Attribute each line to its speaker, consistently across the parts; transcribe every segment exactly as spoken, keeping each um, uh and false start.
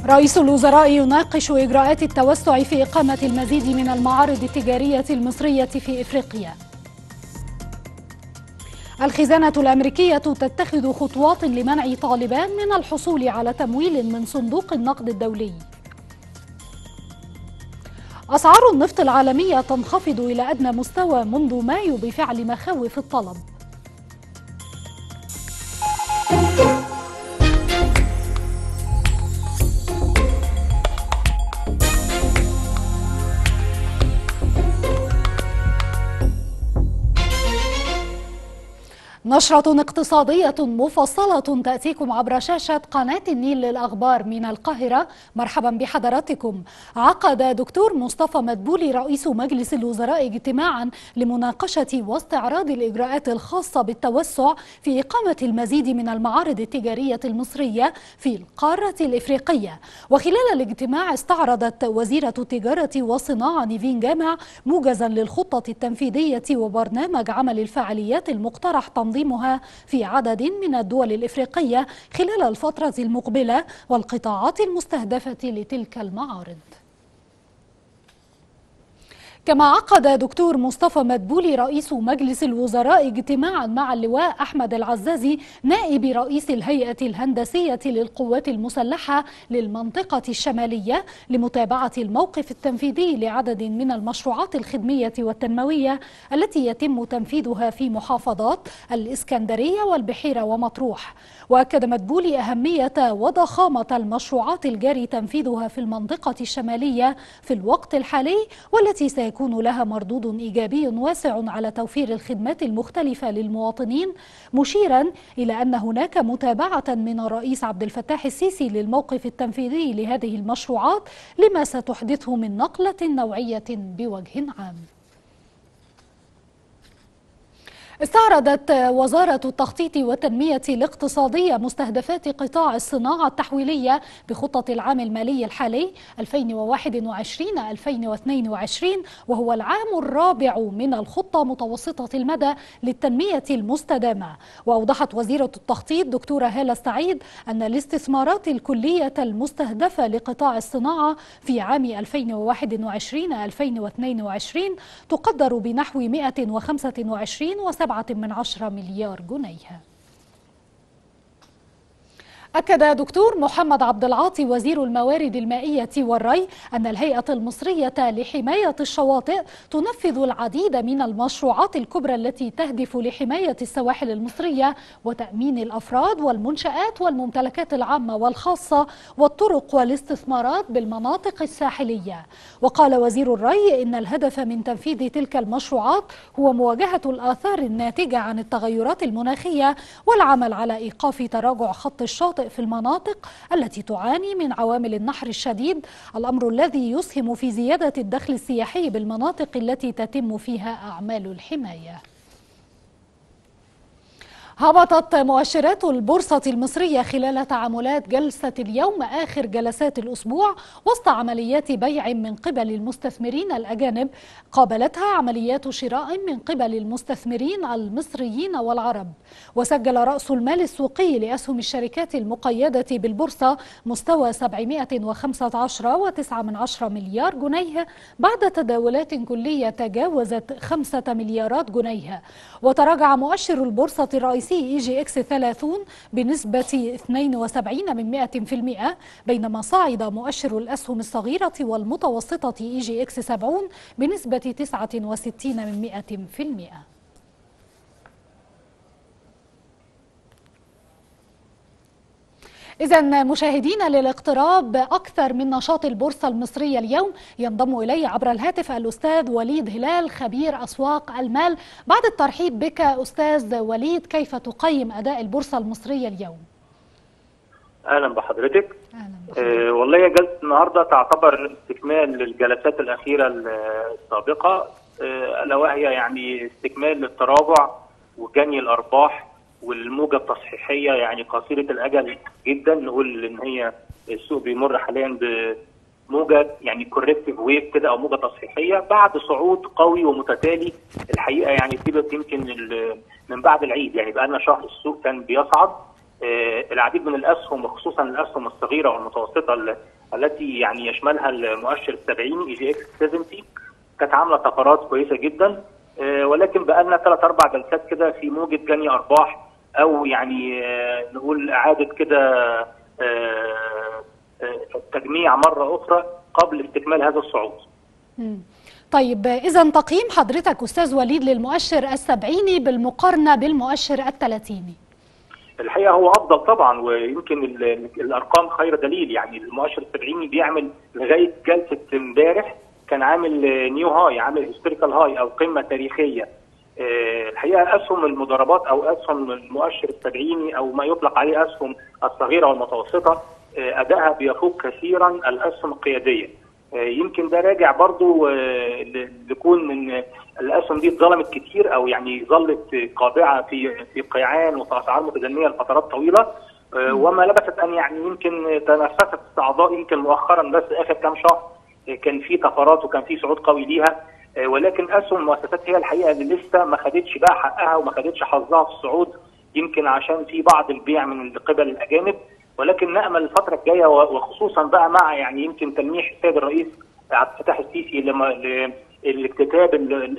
Speaker 1: رئيس الوزراء يناقش إجراءات التوسع في إقامة المزيد من المعارض التجارية المصرية في إفريقيا. الخزانة الأمريكية تتخذ خطوات لمنع طالبان من الحصول على تمويل من صندوق النقد الدولي. أسعار النفط العالمية تنخفض إلى أدنى مستوى منذ مايو بفعل مخاوف الطلب. نشرة اقتصادية مفصلة تأتيكم عبر شاشة قناة النيل للأخبار من القاهرة. مرحبا بحضراتكم. عقد دكتور مصطفى مدبولي رئيس مجلس الوزراء اجتماعا لمناقشة واستعراض الإجراءات الخاصة بالتوسع في إقامة المزيد من المعارض التجارية المصرية في القارة الإفريقية. وخلال الاجتماع استعرضت وزيرة التجارة والصناعة نيفين جامع موجزا للخطة التنفيذية وبرنامج عمل الفعاليات المقترح تنظيمها في عدد من الدول الإفريقية خلال الفترة المقبلة والقطاعات المستهدفة لتلك المعارض. كما عقد دكتور مصطفى مدبولي رئيس مجلس الوزراء اجتماعا مع اللواء أحمد العزازي نائب رئيس الهيئة الهندسية للقوات المسلحة للمنطقة الشمالية لمتابعة الموقف التنفيذي لعدد من المشروعات الخدمية والتنموية التي يتم تنفيذها في محافظات الإسكندرية والبحيرة ومطروح. وأكد مدبولي أهمية وضخامة المشروعات الجاري تنفيذها في المنطقة الشمالية في الوقت الحالي والتي سيكون يكون لها مردود إيجابي واسع على توفير الخدمات المختلفة للمواطنين، مشيرا إلى أن هناك متابعة من الرئيس عبد الفتاح السيسي للموقف التنفيذي لهذه المشروعات لما ستحدثه من نقلة نوعية بوجه عام. استعرضت وزارة التخطيط والتنمية الاقتصادية مستهدفات قطاع الصناعة التحويلية بخطة العام المالي الحالي ألفين وواحد وعشرين ألفين واثنين وعشرين، وهو العام الرابع من الخطة متوسطة المدى للتنمية المستدامة. وأوضحت وزيرة التخطيط دكتورة هالة السعيد أن الاستثمارات الكلية المستهدفة لقطاع الصناعة في عام ألفين وواحد وعشرين ألفين واثنين وعشرين تقدر بنحو مئة وخمسة وعشرين فاصلة سبعة من عشرة مليار جنيه. أكد دكتور محمد عبد العاطي وزير الموارد المائية والري أن الهيئة المصرية لحماية الشواطئ تنفذ العديد من المشروعات الكبرى التي تهدف لحماية السواحل المصرية وتأمين الأفراد والمنشآت والممتلكات العامة والخاصة والطرق والاستثمارات بالمناطق الساحلية. وقال وزير الري إن الهدف من تنفيذ تلك المشروعات هو مواجهة الآثار الناتجة عن التغيرات المناخية والعمل على إيقاف تراجع خط الشاطئ في المناطق التي تعاني من عوامل النحر الشديد، الأمر الذي يسهم في زيادة الدخل السياحي بالمناطق التي تتم فيها أعمال الحماية. هبطت مؤشرات البورصة المصرية خلال تعاملات جلسة اليوم آخر جلسات الأسبوع وسط عمليات بيع من قبل المستثمرين الأجانب قابلتها عمليات شراء من قبل المستثمرين المصريين والعرب. وسجل رأس المال السوقي لأسهم الشركات المقيدة بالبورصة مستوى سبعمئة وخمسة عشر فاصلة تسعة مليار جنيه بعد تداولات كلية تجاوزت خمسة مليارات جنيه. وتراجع مؤشر البورصة الرئيسي إي جي إكس ثلاثين بنسبة اثنين وسبعين من مئة في المئة، بينما صعد مؤشر الأسهم الصغيرة والمتوسطة إي جي إكس سبعين بنسبة تسعة وستين من مئة في المئة. إذا مشاهدينا، للاقتراب أكثر من نشاط البورصة المصرية اليوم ينضم إلي عبر الهاتف الأستاذ وليد هلال خبير أسواق المال. بعد الترحيب بك أستاذ وليد، كيف تقيم أداء البورصة المصرية اليوم؟
Speaker 2: أهلا بحضرتك. أهلا بحضرتك. آه والله جلسة النهارده تعتبر استكمال للجلسات الأخيرة السابقة، آه ألا وهي يعني استكمال للتراجع وجني الأرباح والموجة التصحيحية يعني قصيرة الأجل جدا. نقول إن هي السوق بيمر حاليا بموجة يعني كوركتيف ويف كده أو موجة تصحيحية بعد صعود قوي ومتتالي. الحقيقة يعني سيبت يمكن من بعد العيد، يعني بقى لنا شهر السوق كان بيصعد. العديد من الأسهم وخصوصا الأسهم الصغيرة والمتوسطة التي يعني يشملها المؤشر السبعيني اي جي اكس سبعين كانت عامله طفرات كويسه جدا، ولكن بقى لنا ثلاث اربع جلسات كده في موجه جني ارباح او يعني نقول اعاده كده تجميع مره اخرى قبل استكمال هذا الصعود.
Speaker 1: طيب اذا تقييم حضرتك استاذ وليد للمؤشر السبعيني بالمقارنه بالمؤشر الثلاثيني؟
Speaker 2: الحقيقه هو افضل طبعا، ويمكن الارقام خير دليل. يعني المؤشر السبعيني بيعمل لغايه جلسه امبارح كان عامل نيو هاي، عامل هيستوريكال هاي او قمه تاريخيه. الحقيقه اسهم المضاربات او اسهم المؤشر السبعيني او ما يطلق عليه اسهم الصغيره والمتوسطه ادائها بيفوق كثيرا الاسهم القياديه. يمكن ده راجع برضو لكون ان الاسهم دي اتظلمت كتير او يعني ظلت قابعه في في قيعان وفي اسعار متدنيه لفترات طويله، وما لبثت ان يعني يمكن تنفست استعضاء يمكن مؤخرا، بس اخر كام شهر كان في طفرات وكان في صعود قوي ليها. ولكن اسهم المؤسسات هي الحقيقه اللي لسه ما خدتش بقى حقها وما خدتش حظها في الصعود، يمكن عشان في بعض البيع من قبل الاجانب. ولكن نامل الفتره الجايه وخصوصا بقى مع يعني يمكن تلميح السيد الرئيس عبد الفتاح السيسي لما الاكتتاب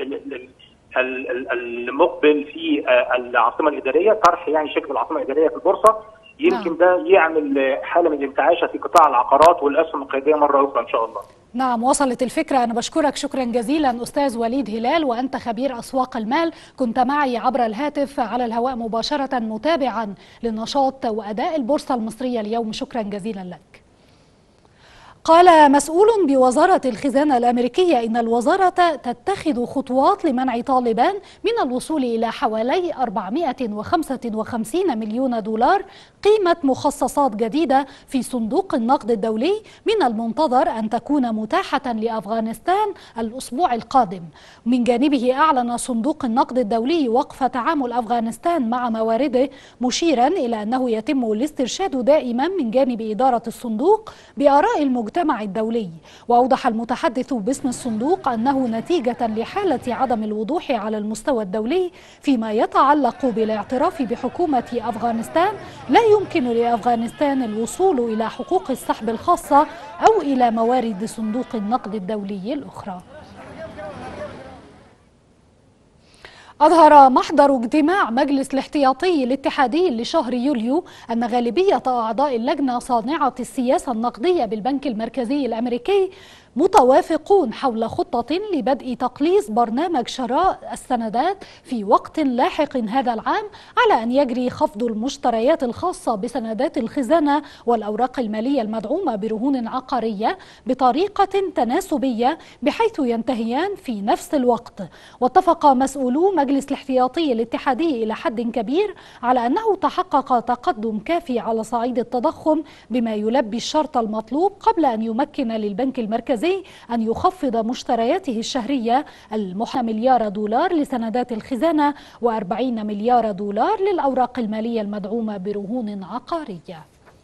Speaker 2: المقبل في العاصمه الاداريه، طرح يعني شكل العاصمه الاداريه في البورصه، يمكن نعم. ده يعمل حاله من الانتعاشه في قطاع العقارات والاسهم القياديه مره اخرى ان شاء الله.
Speaker 1: نعم، وصلت الفكرة. أنا بشكرك شكرا جزيلا أستاذ وليد هلال، وأنت خبير أسواق المال، كنت معي عبر الهاتف على الهواء مباشرة متابعا للنشاط وأداء البورصة المصرية اليوم. شكرا جزيلا لك. قال مسؤول بوزارة الخزانة الأمريكية إن الوزارة تتخذ خطوات لمنع طالبان من الوصول إلى حوالي أربعمائة وخمسة وخمسين مليون دولار قيمة مخصصات جديدة في صندوق النقد الدولي من المنتظر أن تكون متاحة لأفغانستان الأسبوع القادم. من جانبه أعلن صندوق النقد الدولي وقف تعامل أفغانستان مع موارده، مشيرا إلى أنه يتم الاسترشاد دائما من جانب إدارة الصندوق بآراء المجتمع الدولي. وأوضح المتحدث باسم الصندوق أنه نتيجة لحالة عدم الوضوح على المستوى الدولي فيما يتعلق بالاعتراف بحكومة أفغانستان، لا يمكن لأفغانستان الوصول إلى حقوق السحب الخاصة أو إلى موارد صندوق النقد الدولي الأخرى. أظهر محضر اجتماع مجلس الاحتياطي الاتحادي لشهر يوليو أن غالبية أعضاء اللجنة صانعة السياسة النقدية بالبنك المركزي الأمريكي متوافقون حول خطة لبدء تقليص برنامج شراء السندات في وقت لاحق هذا العام، على أن يجري خفض المشتريات الخاصة بسندات الخزانة والأوراق المالية المدعومة برهون عقارية بطريقة تناسبية بحيث ينتهيان في نفس الوقت. واتفق مسؤولو مجلس الاحتياطي الاتحادي إلى حد كبير على أنه تحقق تقدم كافي على صعيد التضخم بما يلبي الشرط المطلوب قبل أن يمكن للبنك المركزي أن يخفض مشترياته الشهرية المحتملة مليار دولار لسندات الخزانة وأربعين مليار دولار للأوراق المالية المدعومة برهون عقارية.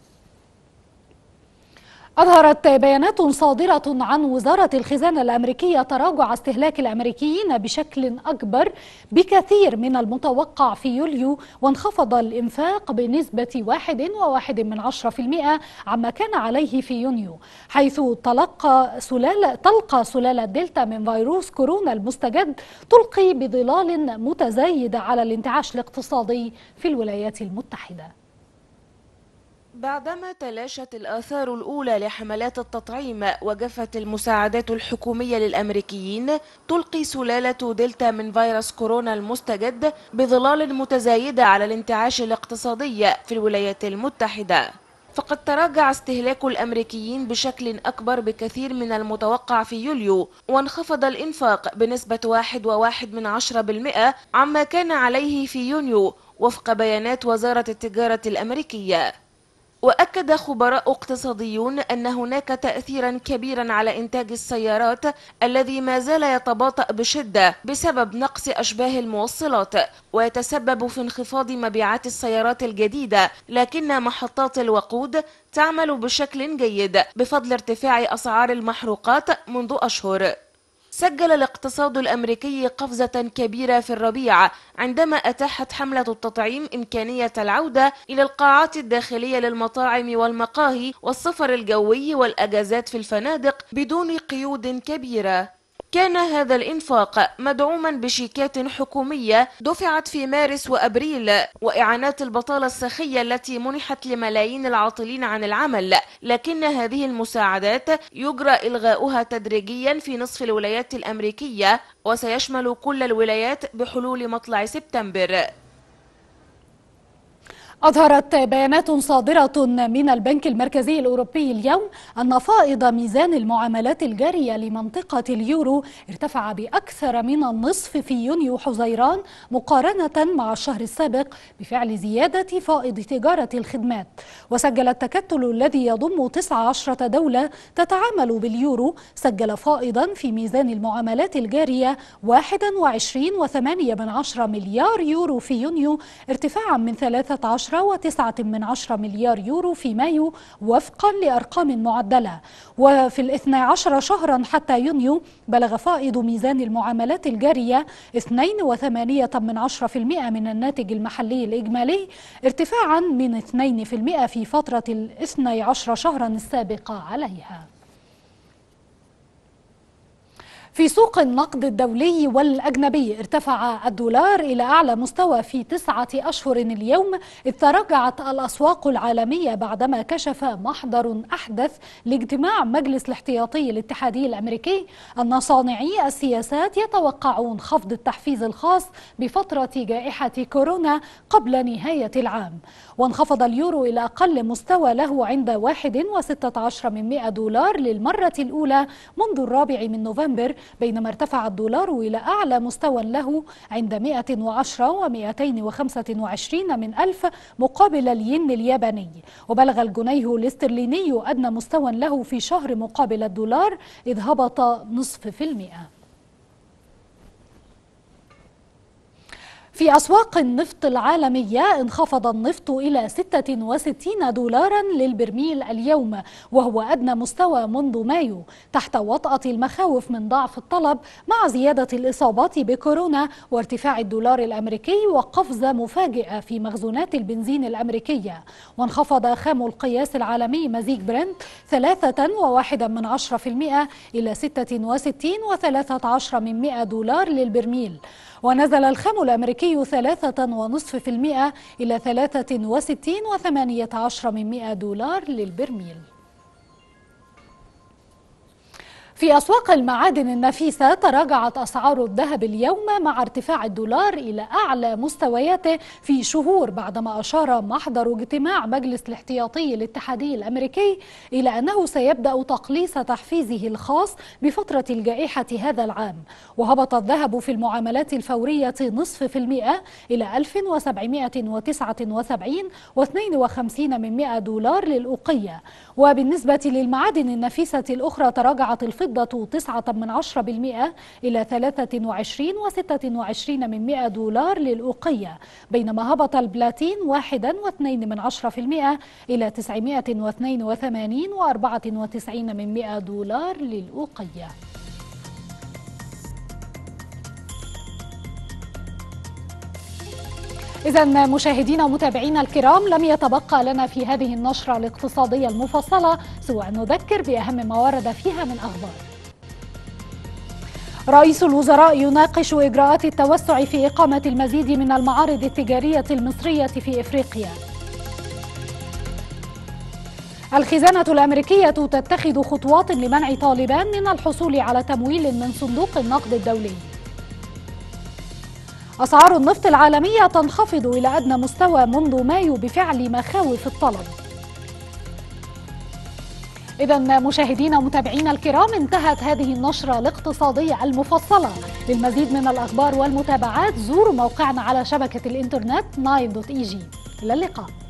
Speaker 1: أظهرت بيانات صادرة عن وزارة الخزانة الأمريكية تراجع استهلاك الأمريكيين بشكل أكبر بكثير من المتوقع في يوليو، وانخفض الإنفاق بنسبة واحد وواحد من عشرة في المئة عما كان عليه في يونيو، حيث تلقى سلالة تلقى سلالة دلتا من فيروس كورونا المستجد تلقي بظلال متزايد على الانتعاش الاقتصادي في الولايات المتحدة.
Speaker 3: بعدما تلاشت الآثار الأولى لحملات التطعيم وجفت المساعدات الحكومية للأمريكيين، تلقي سلالة دلتا من فيروس كورونا المستجد بظلال متزايدة على الانتعاش الاقتصادي في الولايات المتحدة. فقد تراجع استهلاك الأمريكيين بشكل أكبر بكثير من المتوقع في يوليو، وانخفض الإنفاق بنسبة واحد وواحد من عشرة بالمئة عما كان عليه في يونيو وفق بيانات وزارة التجارة الأمريكية. وأكد خبراء اقتصاديون أن هناك تأثيرا كبيرا على إنتاج السيارات الذي ما زال يتباطأ بشدة بسبب نقص أشباه الموصلات، ويتسبب في انخفاض مبيعات السيارات الجديدة، لكن محطات الوقود تعمل بشكل جيد بفضل ارتفاع أسعار المحروقات منذ أشهر. سجل الاقتصاد الأمريكي قفزة كبيرة في الربيع عندما أتاحت حملة التطعيم إمكانية العودة إلى القاعات الداخلية للمطاعم والمقاهي والسفر الجوي والأجازات في الفنادق بدون قيود كبيرة. كان هذا الإنفاق مدعوما بشيكات حكومية دفعت في مارس وأبريل وإعانات البطالة السخية التي منحت لملايين العاطلين عن العمل، لكن هذه المساعدات يجرى إلغاؤها تدريجيا في نصف الولايات الأمريكية وسيشمل كل الولايات بحلول مطلع سبتمبر.
Speaker 1: أظهرت بيانات صادرة من البنك المركزي الأوروبي اليوم أن فائض ميزان المعاملات الجارية لمنطقة اليورو ارتفع بأكثر من النصف في يونيو حزيران مقارنة مع الشهر السابق بفعل زيادة فائض تجارة الخدمات. وسجل التكتل الذي يضم تسعة عشرة دولة تتعامل باليورو سجل فائضا في ميزان المعاملات الجارية واحد وعشرين فاصلة ثمانية مليار يورو في يونيو، ارتفاعا من ثلاثة عشر وتسعة من عشرة مليار يورو في مايو وفقا لأرقام معدلة. وفي الاثنى عشر شهرا حتى يونيو بلغ فائض ميزان المعاملات الجارية اثنين وثمانية من عشرة في المئة من الناتج المحلي الإجمالي، ارتفاعا من اثنين في المئة في فترة الاثنى عشر شهرا السابقة عليها. في سوق النقد الدولي والأجنبي ارتفع الدولار إلى أعلى مستوى في تسعة أشهر اليوم، إذ تراجعت الأسواق العالمية بعدما كشف محضر أحدث لاجتماع مجلس الاحتياطي الاتحادي الأمريكي أن صانعي السياسات يتوقعون خفض التحفيز الخاص بفترة جائحة كورونا قبل نهاية العام. وانخفض اليورو إلى أقل مستوى له عند واحد وستة عشر من مئة دولار للمرة الأولى منذ الرابع من نوفمبر، بينما ارتفع الدولار إلى أعلى مستوى له عند مئة وعشرة ومئتين وخمسة وعشرين من ألف مقابل الين الياباني. وبلغ الجنيه الاسترليني أدنى مستوى له في شهر مقابل الدولار إذ هبط نصف في المئة. في أسواق النفط العالمية انخفض النفط إلى ستة وستين دولارا للبرميل اليوم، وهو أدنى مستوى منذ مايو، تحت وطأة المخاوف من ضعف الطلب مع زيادة الإصابات بكورونا وارتفاع الدولار الأمريكي وقفزة مفاجئة في مخزونات البنزين الأمريكية. وانخفض خام القياس العالمي مزيج برنت ثلاثة وواحدة من عشرة في المئة إلى ستة وستين وثلاثة عشر من مئة دولار للبرميل. ونزل الخام الأمريكي ثلاثة ونصف في المئة إلى ثلاثة وستين وثمانية عشر من مئة دولار للبرميل. في أسواق المعادن النفيسة تراجعت أسعار الذهب اليوم مع ارتفاع الدولار إلى أعلى مستوياته في شهور، بعدما أشار محضر اجتماع مجلس الاحتياطي الاتحادي الأمريكي إلى أنه سيبدأ تقليص تحفيزه الخاص بفترة الجائحة هذا العام. وهبط الذهب في المعاملات الفورية نصف في المئة إلى ألف وسبعمئة وتسعة وسبعين واثنين وخمسين من مئة دولار للأوقية. وبالنسبة للمعادن النفيسة الأخرى تراجعت الفضة تسعة من عشرة بالمئة إلى ثلاثة وعشرين وستة وعشرين من مئة دولار للأوقية، بينما هبط البلاتين واحدا واثنين من عشرة في المئة إلى تسعمئة واثنين وثمانين وأربعة وتسعين من مئة دولار للأوقية. إذن مشاهدينا ومتابعينا الكرام، لم يتبقى لنا في هذه النشرة الاقتصادية المفصلة سوى أن نذكر بأهم ما ورد فيها من أخبار. رئيس الوزراء يناقش إجراءات التوسع في إقامة المزيد من المعارض التجارية المصرية في إفريقيا. الخزانة الأمريكية تتخذ خطوات لمنع طالبان من الحصول على تمويل من صندوق النقد الدولي. أسعار النفط العالمية تنخفض إلى أدنى مستوى منذ مايو بفعل مخاوف الطلب. إذن مشاهدينا ومتابعينا الكرام، انتهت هذه النشرة الاقتصادية المفصلة. للمزيد من الأخبار والمتابعات زوروا موقعنا على شبكة الإنترنت ناين دوت إي جي. إلى اللقاء.